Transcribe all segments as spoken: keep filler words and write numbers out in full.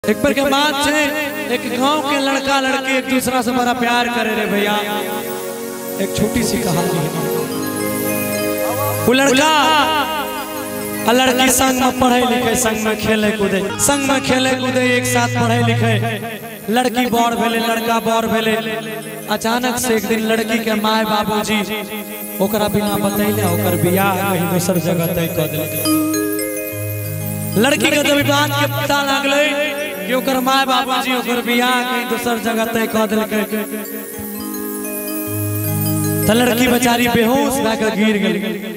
एक पर के बात है, एक गांव के लड़का लड़की एक दूसरा से बड़ा प्यार करे रे भैया। एक छोटी सी कहानी है। वो लड़का और लड़की संग में पढ़े लिखे, संग में खेले कूदे, संग में खेले कूदे, एक साथ पढ़े लिखे। लड़की बड़ भेले, लड़का बड़ भेले। अचानक से एक दिन लड़की के माए बाबूजी ओकरा बिना बतैले ओकर बियाह कहीं दूसर जगह तय कर देलकै। लड़की के जब बात के पता लगले कि ओकर माए बाबूजी ओकर बियाह कहीं दूसर जगह तय कर देलकै, तो लड़की बेचारी बेहोश भए गिर गई।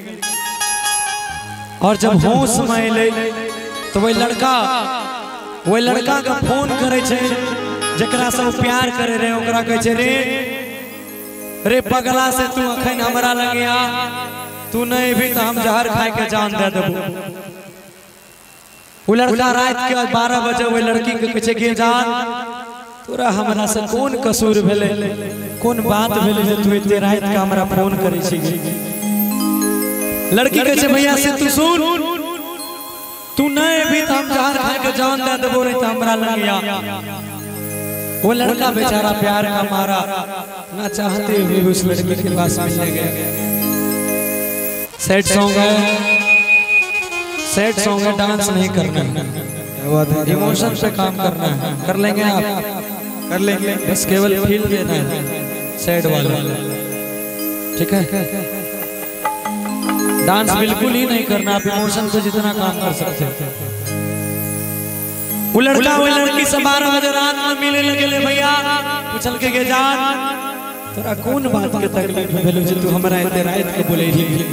और जब होश में अयलै तो वही लड़का वही लड़का का फोन करे छे जकरा से प्यार करे रहे, ओकरा कहे छे रे रे पगला से तू अखन हमरा लगे आ, तू नहीं भी तो हम जहर खाए के जान दे देबो। वो लड़का रात के बारह बजे वो लड़की के कहे के जान तोरा हमरा से कौन कसूर भेले, कौन बात भेले जे तू इते रात के हमरा फोन करे छी। लड़की कहे छे भैया से तू सुन, तू नहीं भी तो हम जहर खाए के जान दे देबो रे, तो हमरा लगे आ। वो लड़का बेचारा प्यार का मारा ना चाहते हुए उस लड़की के पास मिलने गया। सैड सॉन्ग है, सैड सॉन्ग है, डांस नहीं करना है, इमोशन पे काम करना है। कर लेंगे आप, कर लेंगे, बस केवल फील देना है सैड वाला, ठीक है। डांस बिल्कुल ही नहीं करना, आप इमोशन पे जितना काम कर सकते हैं। वो लड़का वो लड़की से बारह बजे रात में मिले लगे भैया, पूछल के गे जान तोरा कौन बात के तकलीफ भेलो जे तू हमरा एते रात के बोले रही।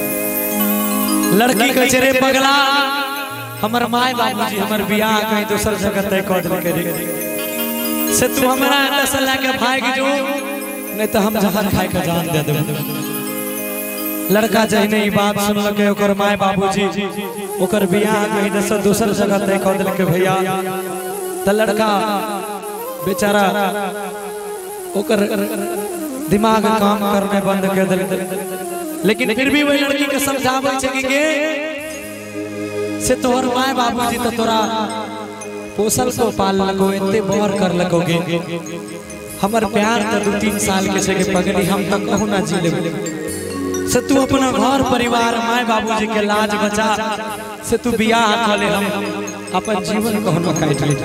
लड़की कहे रे पगला हमर माय बाबूजी हमर बियाह कहीं दूसर जगह तय कर देलकै रे, से तू हमरा एते से लेके भाग जो, नहीं तो हम जहर खाए के जान दे देबो। लड़का जहने ई बात सुनलकै ओकर माय बाबूजी ओकर बियाह कहीं दूसर दूसर जगह तय कर देलकै भैया। त लड़का बेचारा ओकर दिमाग काम करने बंद कर देलकै, लेकिन फिर भी वही लड़की के समझाबै छै कि गे से तोहर माय बाबूजी त तोरा पोसल को पाल लको, एते बड़ कर लको गे, हमर प्यार त दो तीन साल के छै के पगली, हम त कहू ना जी लेबै। से तू अपना घर परिवार माय बाबूजी के लाज बचा, से तू बियाह कर ले, हम अपन जीवन कहनो काट ले।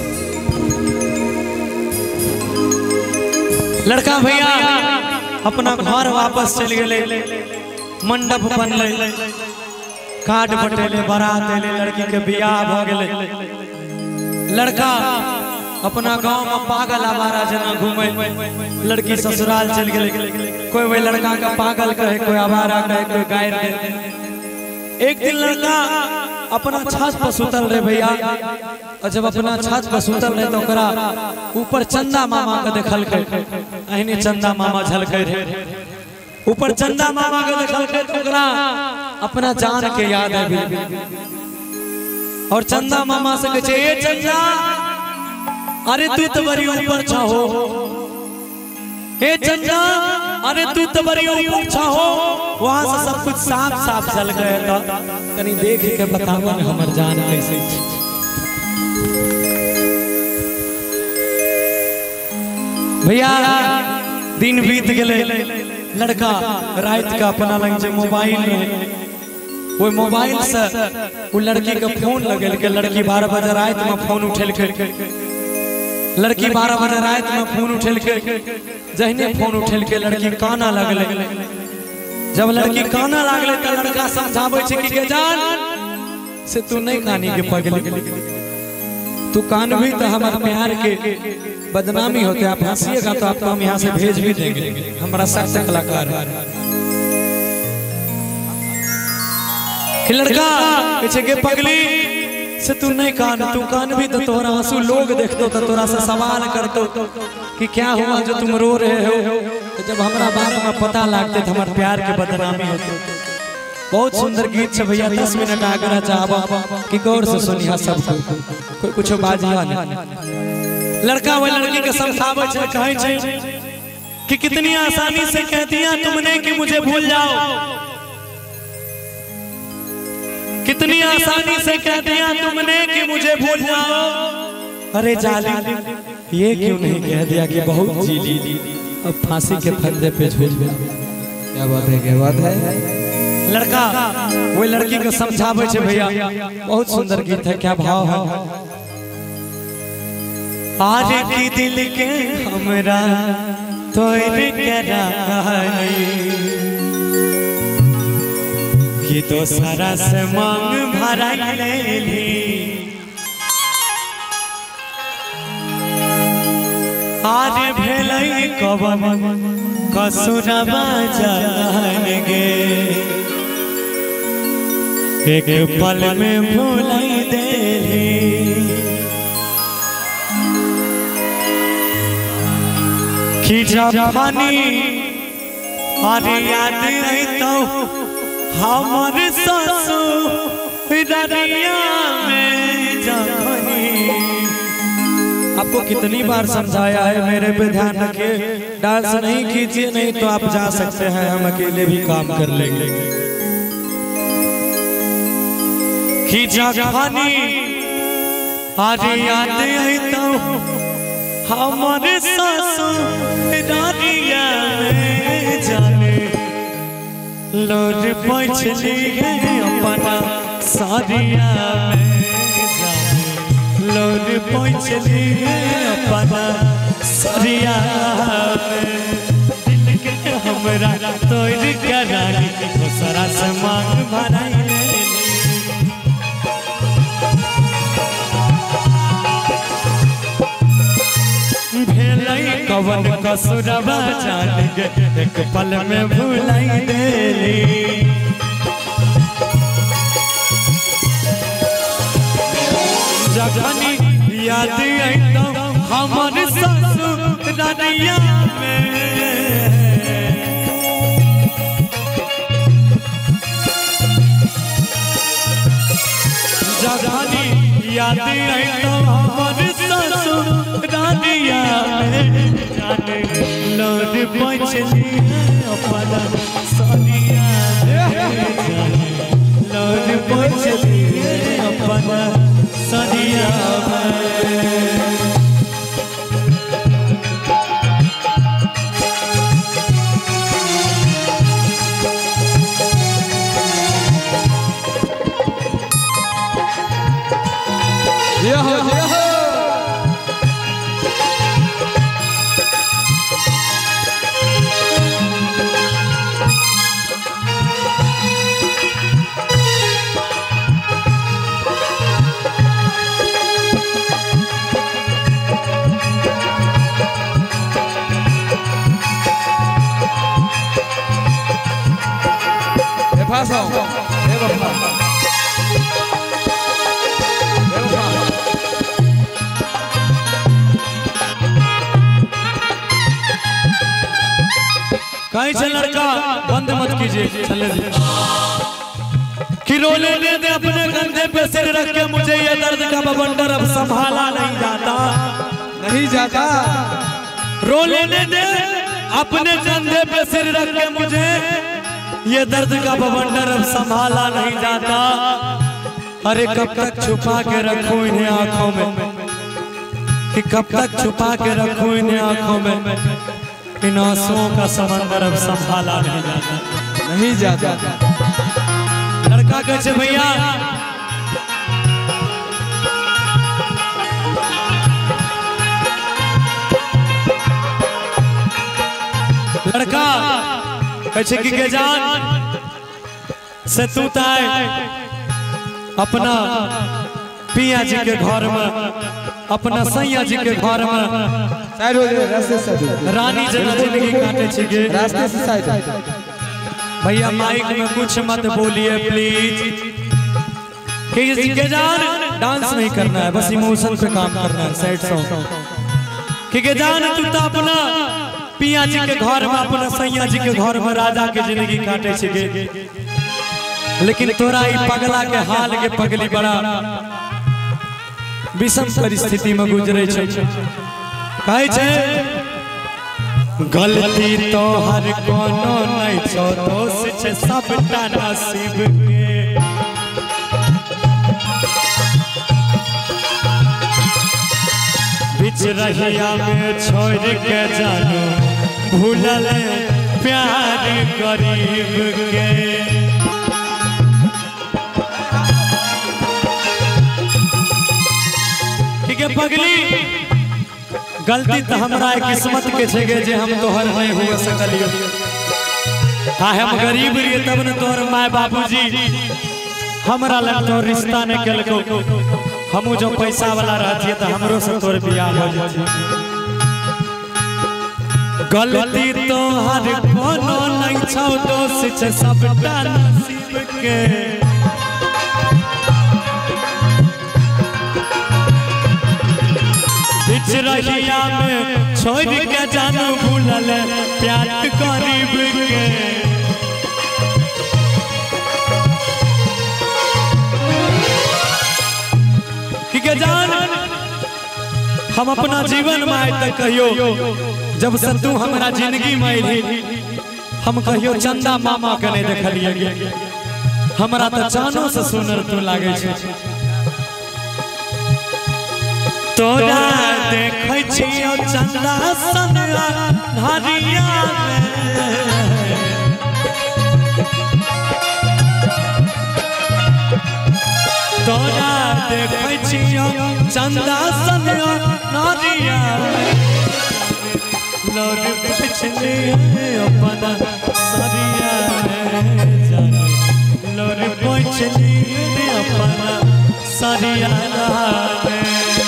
लड़का भैया अपना घर वापस चल गए, मंडप बनले, कार्ड बटेले, बारात एले, लड़की के बियाह भ गेले। लड़का अपना गांव में पागल आवारा जना घूमे, लड़की ससुराल चल गए। कोई वही लड़का का पागल कहे, कोई आवारा कहे, कोई गायर कहे। एक दिन लड़का अपना छत पर सुतल रहे भैया, और जब अपना छत पर सुतल रहे तो ओकरा ऊपर चंदा मामा के देखल के, अहिने चंदा मामा झलके रहे। ऊपर चंदा मामा के देखल के तो ओकरा अपना जान के याद आबि, और चंदा मामा से कहे ए चंदा अरे तू तो बड़ी ऊपर छा हो, ए चंदा अरे तू तो बड़ी ऊपर छा हो, वहां से सब कुछ साफ साफ चल गया था, कहीं देख के बतावा न हमर जान कैसे। भैया दिन बीत गए, लड़का रात का अपना लग जे मोबाइल रहे, वो मोबाइल से वो लड़की के फोन लगल के, लड़की बारह बजे रात में फोन उठेल के, लड़की बारह बजे रात में फोन उठेल के, जहने फोन उठेल के लड़की काना लगले। जब लड़की काना लागले तो लड़का समझावे छै कि जान से तू नहीं कानी के पगली, तू कान भी तो हमारे प्यार के बदनामी होते, आप हंसिएगा तो आपको हम यहाँ से भेज भी देंगे, हमारा सख्त कलाकार है। लड़का कहे के पगली से तू नहीं कान, तू कान भी तो तोरा आंसू लोग देखतो तो तोरा से सवाल करतो कि क्या हुआ जो तुम रो रहे हो। तो जब हमारा बारे में पता लगते तो हमारे प्यार के बदनामी होते। बहुत सुंदर गीत है भैया, दस मिनट आगरा चाहबा कि गौर से सुनिया सब कोई कुछ बाजिया नहीं। लड़का वही लड़की के समझावे छे, कहे छे कि कितनी आसानी से कह दिया तुमने कि मुझे भूल जाओ, कितनी आसानी से कह दिया तुमने कि मुझे भूल जाओ, अरे जाली ये क्यों नहीं कह दिया कि बहुत जी ली अब फांसी के फंदे पे झूल गया। क्या बात है, क्या बात है। लड़का वो लड़की को समझावे छे भैया, बहुत सुंदर गीत है। क्या भाव है। आज की दिल के हमरा तोड़ करा कि तो सारा से मांग भरा ले ली। आज भेलै कवन कसुरबा जान गे, एक पल में भुलाई देली। कि जवानी अरे याद आई तो हमर ससुरालिया में जवानी। आपको कितनी बार समझाया है, मेरे पे ध्यान रखिए। डांस नहीं कीजिए, नहीं तो आप जा सकते हैं, हम अकेले भी काम कर लेंगे। कि जवानी आज याद आई तो हमारे ससुरालिया में जाने लोर पछली है अपना सारिया में जाने लोर पछली है अपना सारिया में। दिल के हमरा तोड़ करानी दूसरा से मांग भराई कवन कसुरबा जान गे, एक पल में भुलाई देली। जवानी याद आई तो हमर ससुरालिया में। जवानी याद आई तो हमर ससुरालिया में जाने लोर पछली अपना सारिया में जाने लोर पछली अपना सारिया में। ये हो ये हो Passa, leva pra lá. Leva pra lá. कहीं से लड़का बंद मत कीजिए, चले कि रोले दे दे अपने कंधे पे सिर रख के, मुझे ये दर्द का बवंडर अब संभाला नहीं जाता, नहीं जाता। रोले दे दे अपने कंधे पे सिर रख के, मुझे ये दर्द का बवंडर अब संभाला नहीं जाता। अरे कब तक छुपा के रखूं इन्हें आंखों में, कि कब तक छुपा के रखूं इन्हें आंखों में, इन आंसुओं का समंदर अब संभाला नहीं जाता, नहीं जाता। लड़का कैसे भैया लड़का कैसे की के जान से तू ताए अपना पिया जी के घर में, अपना सैया जी के घर में रास्ते से रानी जना जिंदगी काटे छिके, रास्ते से साइड। भैया माइक में कुछ मत बोलिए प्लीज, कि के जान डांस नहीं करना है, बस इमोशन पे काम करना है, सैड सॉन्ग। कि के जान तू तो अपना पिया जी के घर में, अपना सैया जी के घर में राजा के जिंदगी काटे छिके, लेकिन तोरा ई पगला के हाल के पगली बड़ा विषम परिस्थिति में गुजरे छे। कहे छे गलती तो हर कोनो नहीं छो, दोष छे सबटा नसीब के। बिच रहिया में छोड़ के जानो भूलल प्यार गरीब के। ठीक है पगली, गलती तो हमारा किस्मत के छे जे हम तोहर नहीं हुआ सकलियो। हाँ हम गरीब रहिए तब न तोहर माय बाबूजी हमरा लग तो रिश्ता ने केलको। हमू जो पैसा वाला रहती तो हमरो से तोर बियाह हो जाती। गलती तो हर कोनो नहीं छौ, दोष छे सबटा नसीब के। बिच रहिया में छोड़ के जानो भूलल प्यार गरीब के। ठीक है जान, हम अपना जीवन में आज तक कहियो जब से तू हमारा जिंदगी में रही हम कहियो चंदा मामा के नहीं देखलिए। हमरा तो जानो से सुनर तू लागे छे। तोरा देखै छियो चंदा सनरा धारिया में। तोरा देखै छियो चंदा सनरा धारिया में। लोर पिछले अपना सरिया में जाने, लोर पिछले अपना सरिया में।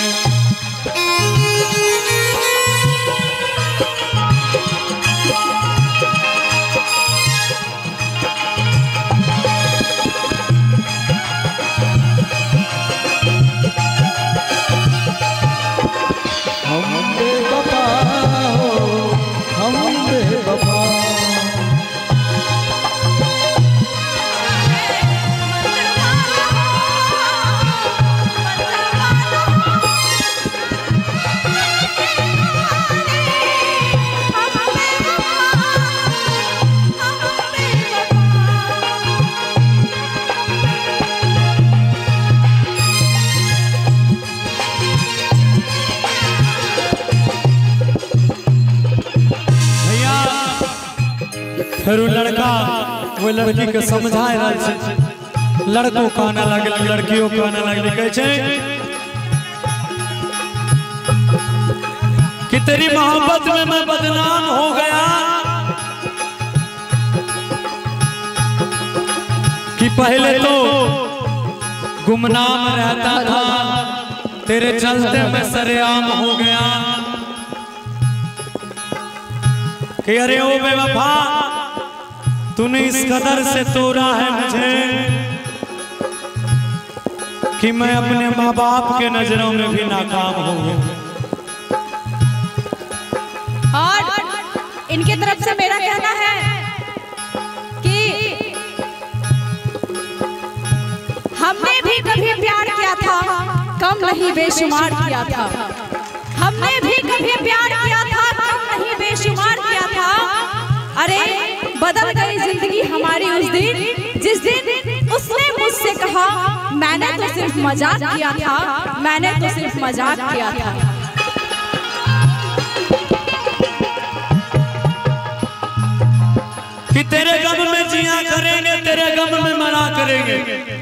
फिर लड़का वो लड़की के समझाए रहा है। लड़कों को आने लगे, लड़कियों को आने लगे, कहे छे कि तेरी मोहब्बत में मैं बदनाम हो गया। कि पहले तो गुमनाम रहता था, तेरे चलते मैं सरेआम हो गया। कि अरे ओ बेवफा, तूने इस कदर से तोड़ा है मुझे कि मैं अपने माँ बाप के नजरों में भी नाकाम हो गया। और इनके तरफ से मेरा कहना है कि हमने भी कभी प्यार किया था, कम नहीं बेशुमार किया था। हमने भी कभी प्यार किया था, कम नहीं बेशुमार किया था। अरे बदल गई जिंदगी हमारी उस दिन, जिस दिन उसने मुझसे कहा मैंने तो सिर्फ मजाक किया था, मैंने तो सिर्फ मजाक किया था। कि तेरे गम में जिया करेंगे, तेरे गम में मरा करेंगे।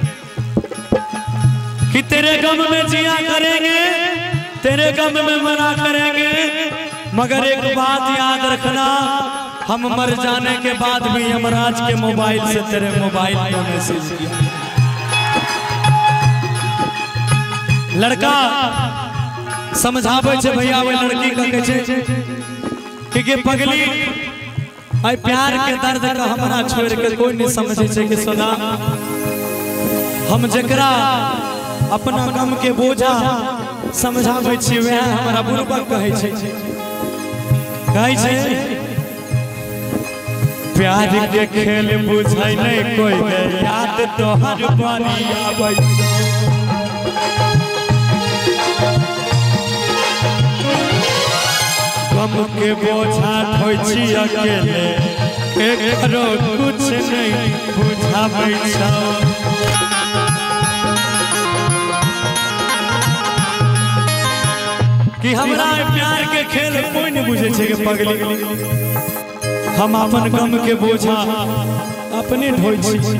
कि तेरे गम में जिया करेंगे, तेरे गम में मरा करेंगे। मगर एक बात याद रखना, हम मर जाने के बाद भी यमराज के मोबाइल से तेरे मोबाइल में मैसेज किया। लड़का समझावे छे भैया, वो लड़की का कहे छे कि के पगली आई प्यार के दर्द का हमरा छोड़ के कोई नहीं समझे छे। कि सुना, हम जकरा अपना गम के बोझा समझावे छी वह हमरा बुरबक कहे छे। कहे छे प्यार के खेल बुझाई नहीं कोई, याद तो हर बारी आबै छे। गम के बोझा ढोई छी अकेले, केकरो कुछ नहीं बुझाबै छौ। कि हमरा प्यार के खेल कोई नहीं बुझे छे के पगली हम अपन गम के बोझा अपने ढोई छी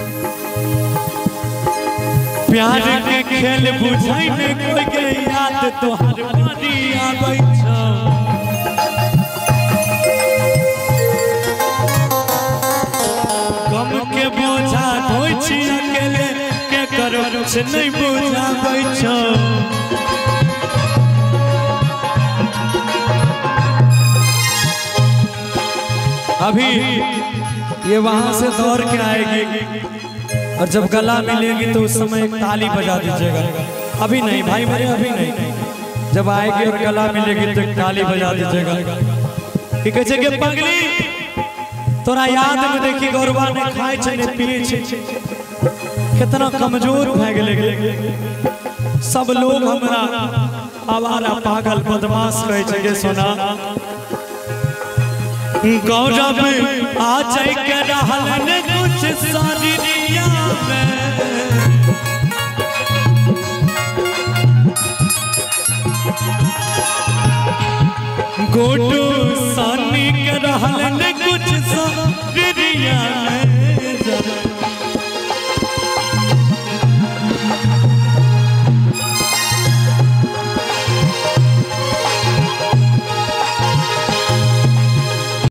प्यार के खेल बुझाई में कोई के याद तोहर बारी आबै छ गम के बोझा ढोई छी अकेले के करो कुछ नहीं बुझाबै छ अभी ये वहां से दौड़ के आएगी और जब गला मिलेगी तो उस समय एक ताली बजा दीजिएगा। अभी नहीं भाई मेरे, अभी नहीं, जब आएगी और गला मिलेगी तो एक ताली बजा दीजिएगा कि कहे कि पगली तोरा याद में देखी गौरवा ने खाए छे पिए छे कितना कमजोर भ गेले सब लोग हमरा आवारा पागल बदमाश कहे छे के सोना गौरव आ जाए के रहल ने कुछ सारी दुनिया में गोटू सानी के रहल